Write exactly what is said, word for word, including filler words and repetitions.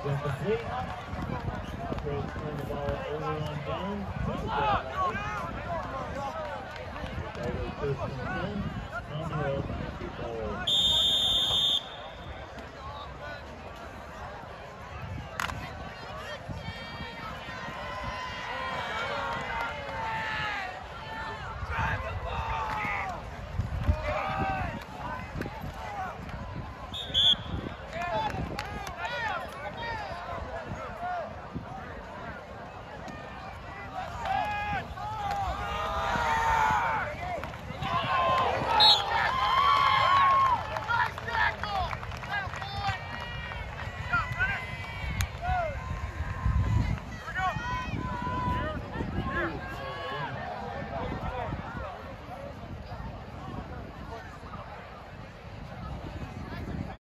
incomplete. Operates turn the ball over on down. Over first and ten. On the road, forward.